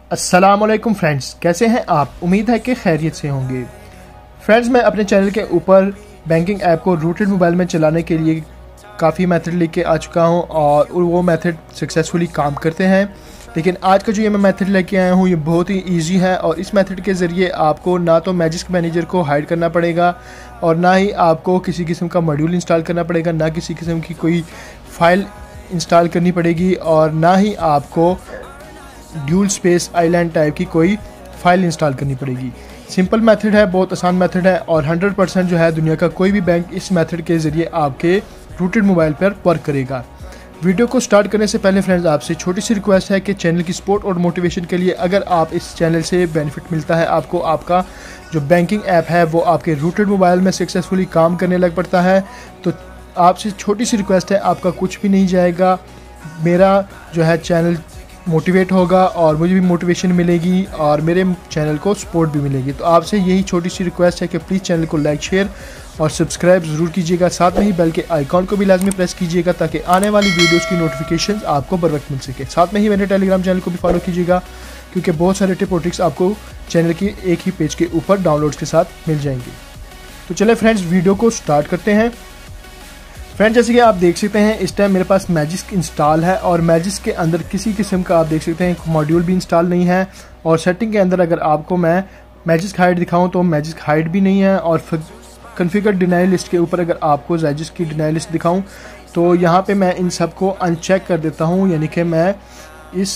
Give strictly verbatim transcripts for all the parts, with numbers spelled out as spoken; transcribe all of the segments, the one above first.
अस्सलामुअलैकुम फ्रेंड्स, कैसे हैं आप? उम्मीद है कि खैरियत से होंगे। फ्रेंड्स, मैं अपने चैनल के ऊपर बैंकिंग ऐप को रूटेड मोबाइल में चलाने के लिए काफ़ी मेथड लेके आ चुका हूं और वो मेथड सक्सेसफुली काम करते हैं। लेकिन आज का जो ये मैं मेथड लेके आया हूं ये बहुत ही इजी है और इस मेथड के ज़रिए आपको ना तो मैजिस्क मैनेजर को हाइड करना पड़ेगा और ना ही आपको किसी किस्म का मॉड्यूल इंस्टॉल करना पड़ेगा, ना किसी किस्म की कोई फ़ाइल इंस्टॉल करनी पड़ेगी और ना ही आपको ड्यूल स्पेस आइलैंड टाइप की कोई फ़ाइल इंस्टॉल करनी पड़ेगी। सिंपल मेथड है, बहुत आसान मेथड है और हंड्रेड परसेंट जो है दुनिया का कोई भी बैंक इस मेथड के ज़रिए आपके रूटेड मोबाइल पर वर्क करेगा। वीडियो को स्टार्ट करने से पहले फ्रेंड्स आपसे छोटी सी रिक्वेस्ट है कि चैनल की सपोर्ट और मोटिवेशन के लिए अगर आप इस चैनल से बेनिफिट मिलता है, आपको आपका जो बैंकिंग ऐप है वो आपके रूटेड मोबाइल में सक्सेसफुली काम करने लग पड़ता है, तो आपसे छोटी सी रिक्वेस्ट है, आपका कुछ भी नहीं जाएगा, मेरा जो है चैनल मोटिवेट होगा और मुझे भी मोटिवेशन मिलेगी और मेरे चैनल को सपोर्ट भी मिलेगी। तो आपसे यही छोटी सी रिक्वेस्ट है कि प्लीज़ चैनल को लाइक, शेयर और सब्सक्राइब ज़रूर कीजिएगा। साथ में ही बेल के आइकॉन को भी लाजमी प्रेस कीजिएगा ताकि आने वाली वीडियोस की नोटिफिकेशंस आपको बर वक्त मिल सके। साथ में ही मेरे टेलीग्राम चैनल को भी फॉलो कीजिएगा क्योंकि बहुत सारे टिप और ट्रिक्स आपको चैनल के एक ही पेज के ऊपर डाउनलोड्स के साथ मिल जाएंगे। तो चले फ्रेंड्स, वीडियो को स्टार्ट करते हैं। फ्रेंड्स, जैसे कि आप देख सकते हैं इस टाइम मेरे पास मैजिस्क इंस्टॉल है और मैजिस्क के अंदर किसी किस्म का आप देख सकते हैं मॉड्यूल भी इंस्टॉल नहीं है और सेटिंग के अंदर अगर आपको मैं मैजिस्क हाइड दिखाऊं तो मैजिस्क हाइड भी नहीं है और कॉन्फ़िगर डिनाई लिस्ट के ऊपर अगर आपको मैजिस्क की डिनाई लिस्ट दिखाऊं तो यहाँ पे मैं इन सब को अनचेक कर देता हूँ, यानी कि मैं इस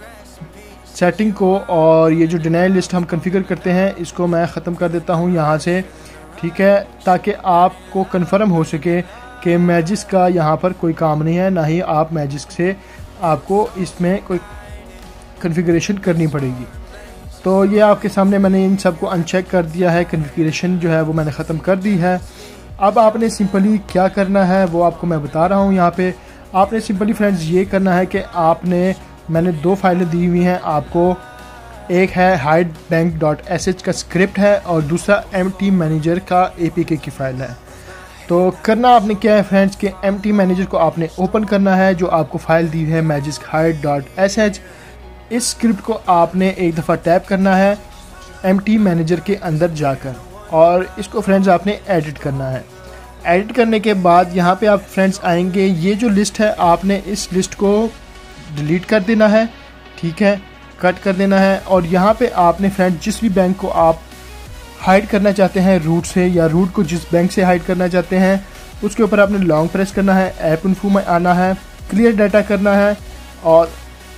सेटिंग को और ये जो डिनाई लिस्ट हम कॉन्फ़िगर करते हैं इसको मैं ख़त्म कर देता हूँ यहाँ से, ठीक है, ताकि आपको कन्फर्म हो सके कि मैजिस्क का यहाँ पर कोई काम नहीं है, ना ही आप मैजिस्क से आपको इसमें कोई कॉन्फ़िगरेशन करनी पड़ेगी। तो ये आपके सामने मैंने इन सब को अनचेक कर दिया है, कॉन्फ़िगरेशन जो है वो मैंने ख़त्म कर दी है। अब आपने सिंपली क्या करना है वो आपको मैं बता रहा हूँ। यहाँ पे आपने सिंपली फ्रेंड्स ये करना है कि आपने मैंने दो फाइलें दी हुई हैं आपको, एक है hide bank dot S H का स्क्रिप्ट है और दूसरा एम टी मैनेजर का ए पी के की फ़ाइल है। तो करना आपने क्या है फ्रेंड्स कि एम टी मैनेजर को आपने ओपन करना है, जो आपको फ़ाइल दी है Magisk hide dot S H. इस स्क्रिप्ट को आपने एक दफ़ा टैप करना है एम टी मैनेजर के अंदर जाकर और इसको फ्रेंड्स आपने एडिट करना है। एडिट करने के बाद यहाँ पे आप फ्रेंड्स आएंगे, ये जो लिस्ट है आपने इस लिस्ट को डिलीट कर देना है, ठीक है, कट कर देना है और यहाँ पे आपने फ्रेंड्स जिस भी बैंक को आप हाइड करना चाहते हैं रूट से या रूट को जिस बैंक से हाइड करना चाहते हैं उसके ऊपर आपने लॉन्ग प्रेस करना है, ऐप इन्फो में आना है, क्लियर डाटा करना है और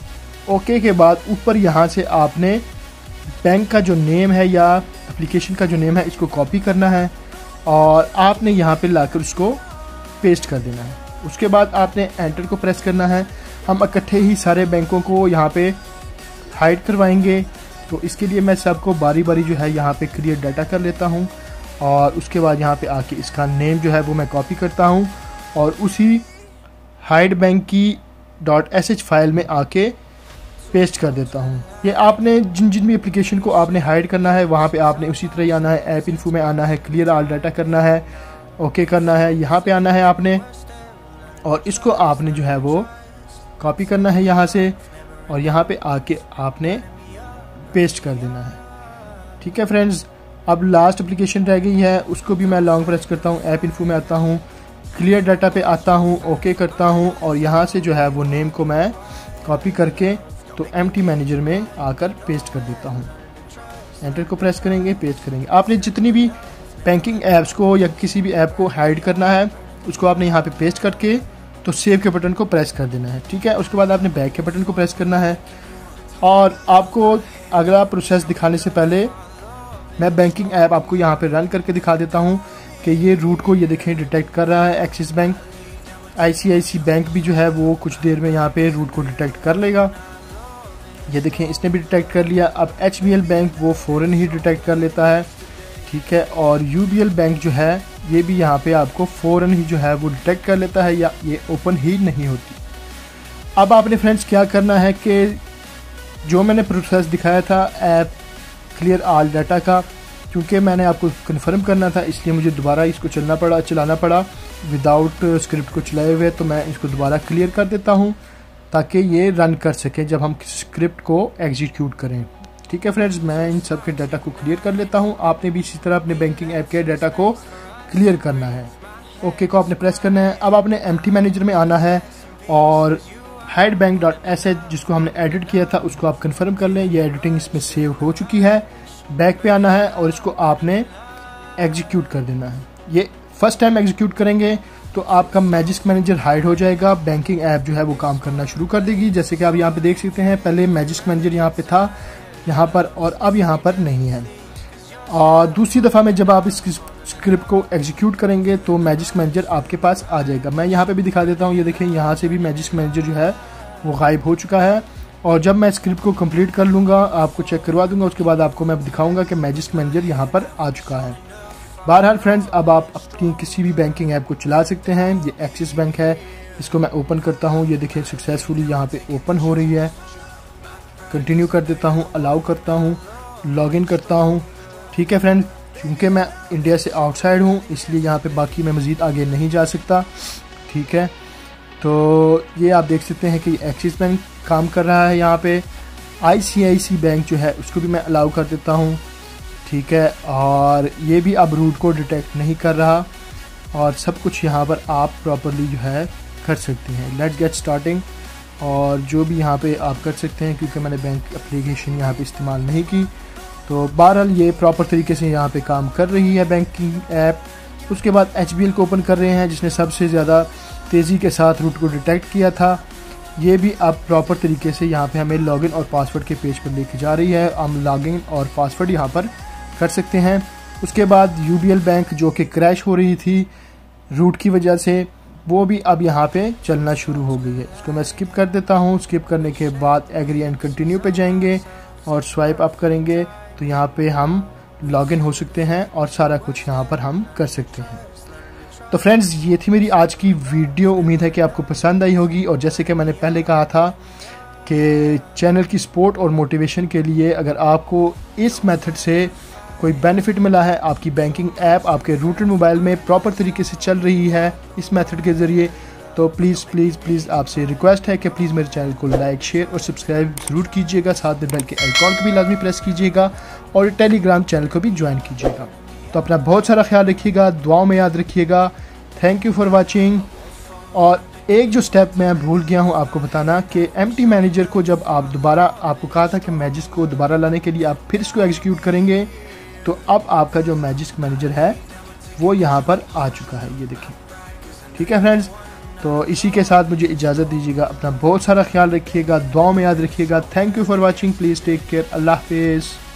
ओके के बाद ऊपर यहाँ से आपने बैंक का जो नेम है या एप्लीकेशन का जो नेम है इसको कॉपी करना है और आपने यहाँ पे लाकर उसको पेस्ट कर देना है। उसके बाद आपने एंटर को प्रेस करना है। हम इकट्ठे ही सारे बैंकों को यहाँ पे हाइड करवाएंगे, तो इसके लिए मैं सबको बारी बारी जो है यहाँ पे क्रिएट डाटा कर लेता हूँ और उसके बाद यहाँ पे आके इसका नेम जो है वो मैं कॉपी करता हूँ और उसी हाइड बैंक की डॉट एस एच फाइल में आके पेस्ट कर देता हूँ। ये आपने जिन जिन भी एप्लीकेशन को आपने हाइड करना है वहाँ पे आपने उसी तरह ही आना है, ऐप इन्फो में आना है, क्लियर ऑल डाटा करना है, ओके करना है, यहाँ पे आना है आपने और इसको आपने जो है वो कॉपी करना है यहाँ से और यहाँ पे आके आपने पेस्ट कर देना है, ठीक है फ्रेंड्स। अब लास्ट एप्लीकेशन रह गई है, उसको भी मैं लॉन्ग प्रेस करता हूँ, ऐप इन्फो में आता हूँ, क्लियर डाटा पे आता हूँ, ओके करता हूँ और यहाँ से जो है वो नेम को मैं कॉपी करके तो एम टी मैनेजर में आकर पेस्ट कर देता हूँ। एंटर को प्रेस करेंगे, पेस्ट करेंगे। आपने जितनी भी बैंकिंग ऐप्स को या किसी भी ऐप को हाइड करना है उसको आपने यहाँ पे पेस्ट करके तो सेव के बटन को प्रेस कर देना है, ठीक है। उसके बाद आपने बैक के बटन को प्रेस करना है और आपको अगला प्रोसेस दिखाने से पहले मैं बैंकिंग ऐप आपको यहाँ पे रन करके दिखा देता हूँ कि ये रूट को ये देखें डिटेक्ट कर रहा है। Axis bank, I C I C bank भी जो है वो कुछ देर में यहाँ पे रूट को डिटेक्ट कर लेगा। ये देखें इसने भी डिटेक्ट कर लिया। अब एच बी एल बैंक वो फ़ौरन ही डिटेक्ट कर लेता है, ठीक है, और यू बी एल बैंक जो है ये भी यहाँ पे आपको फ़ौरन ही जो है वो डिटेक्ट कर लेता है या ये ओपन ही नहीं होती। अब आपने फ्रेंड्स क्या करना है कि जो मैंने प्रोसेस दिखाया था ऐप क्लियर ऑल डाटा का, क्योंकि मैंने आपको कन्फर्म करना था इसलिए मुझे दोबारा इसको चलना पड़ा चलाना पड़ा विदाउट स्क्रिप्ट को चलाए हुए, तो मैं इसको दोबारा क्लियर कर देता हूँ। ताकि ये रन कर सके जब हम स्क्रिप्ट को एग्जीक्यूट करें। ठीक है फ्रेंड्स, मैं इन सब के डाटा को क्लियर कर लेता हूँ। आपने भी इसी तरह अपने बैंकिंग ऐप के डाटा को क्लियर करना है। ओके को आपने प्रेस करना है। अब आपने एम्प्टी मैनेजर में आना है और hide bank dot S H जिसको हमने एडिट किया था उसको आप कंफर्म कर लें। ये एडिटिंग इसमें सेव हो चुकी है। बैक पे आना है और इसको आपने एग्जीक्यूट कर देना है। ये फर्स्ट टाइम एग्जीक्यूट करेंगे तो आपका मैजिस्क मैनेजर हाइड हो जाएगा, बैंकिंग ऐप जो है वो काम करना शुरू कर देगी। जैसे कि आप यहाँ पे देख सकते हैं, पहले मैजिस्क मैनेजर यहाँ पे था यहाँ पर और अब यहाँ पर नहीं है। और दूसरी दफ़ा में जब आप इस स्क्रिप्ट को एग्जीक्यूट करेंगे तो मैजिस्क मैनेजर आपके पास आ जाएगा। मैं यहाँ पे भी दिखा देता हूँ, ये देखें यहाँ से भी मैजिस्क मैनेजर जो है वो गायब हो चुका है। और जब मैं स्क्रिप्ट को कंप्लीट कर लूँगा, आपको चेक करवा दूंगा, उसके बाद आपको मैं दिखाऊंगा कि मैजिस्क मैनेजर यहाँ पर आ चुका है। बहरहाल फ्रेंड्स, अब आप अपनी किसी भी बैंकिंग ऐप को चला सकते हैं। ये एक्सिस बैंक है, इसको मैं ओपन करता हूँ। ये देखिए सक्सेसफुली यहाँ पे ओपन हो रही है। कंटिन्यू कर देता हूँ, अलाउ करता हूँ, लॉगिन करता हूँ। ठीक है फ्रेंड्स, क्योंकि मैं इंडिया से आउटसाइड हूँ इसलिए यहाँ पे बाकी मैं मज़ीद आगे नहीं जा सकता। ठीक है, तो ये आप देख सकते हैं कि एक्सिस बैंक काम कर रहा है। यहाँ पे आई सी आई सी बैंक जो है उसको भी मैं अलाउ कर देता हूँ। ठीक है, और ये भी अब रूट को डिटेक्ट नहीं कर रहा और सब कुछ यहाँ पर आप प्रॉपरली जो है कर सकते हैं। Let's get starting. और जो भी यहाँ पे आप कर सकते हैं, क्योंकि मैंने बैंक एप्लीकेशन यहाँ पे इस्तेमाल नहीं की, तो बहरहाल ये प्रॉपर तरीके से यहाँ पे काम कर रही है बैंकिंग ऐप। उसके बाद एच बी एल को ओपन कर रहे हैं जिसने सबसे ज़्यादा तेज़ी के साथ रूट को डिटेक्ट किया था। ये भी अब प्रॉपर तरीके से यहाँ पे हमें लॉगिन और पासवर्ड के पेज पर लेके जा रही है। हम लॉगिन और पासवर्ड यहाँ पर कर सकते हैं। उसके बाद यू बी एल बैंक जो कि क्रैश हो रही थी रूट की वजह से, वो भी अब यहाँ पे चलना शुरू हो गई है। इसको मैं स्किप कर देता हूँ। स्किप करने के बाद एग्री एंड कंटिन्यू पे जाएंगे और स्वाइप अप करेंगे तो यहाँ पे हम लॉगिन हो सकते हैं और सारा कुछ यहाँ पर हम कर सकते हैं। तो फ्रेंड्स, ये थी मेरी आज की वीडियो। उम्मीद है कि आपको पसंद आई होगी। और जैसे कि मैंने पहले कहा था कि चैनल की सपोर्ट और मोटिवेशन के लिए अगर आपको इस मेथड से कोई बेनिफिट मिला है, आपकी बैंकिंग ऐप आपके रूटेड मोबाइल में प्रॉपर तरीके से चल रही है इस मेथड के ज़रिए, तो प्लीज़ प्लीज़ प्लीज़ आपसे रिक्वेस्ट है कि प्लीज़ मेरे चैनल को लाइक, शेयर और सब्सक्राइब ज़रूर कीजिएगा। साथ में बेल के आइकॉन को भी लाजमी प्रेस कीजिएगा और टेलीग्राम चैनल को भी ज्वाइन कीजिएगा। तो अपना बहुत सारा ख्याल रखिएगा, दुआओं में याद रखिएगा। Thank you for watching. और एक जो स्टेप मैं भूल गया हूँ आपको बताना कि एम्प्टी मैनेजर को जब आप दोबारा, आपको कहा था कि मैजिस्क को दोबारा लाने के लिए आप फिर इसको एग्जीक्यूट करेंगे, तो अब आपका जो मैजिस्क मैनेजर है वो यहाँ पर आ चुका है, ये देखिए। ठीक है फ्रेंड्स, तो इसी के साथ मुझे इजाज़त दीजिएगा। अपना बहुत सारा ख्याल रखिएगा, दुआओं में याद रखिएगा। Thank you for watching. Please take care. अल्लाह हाफिज़।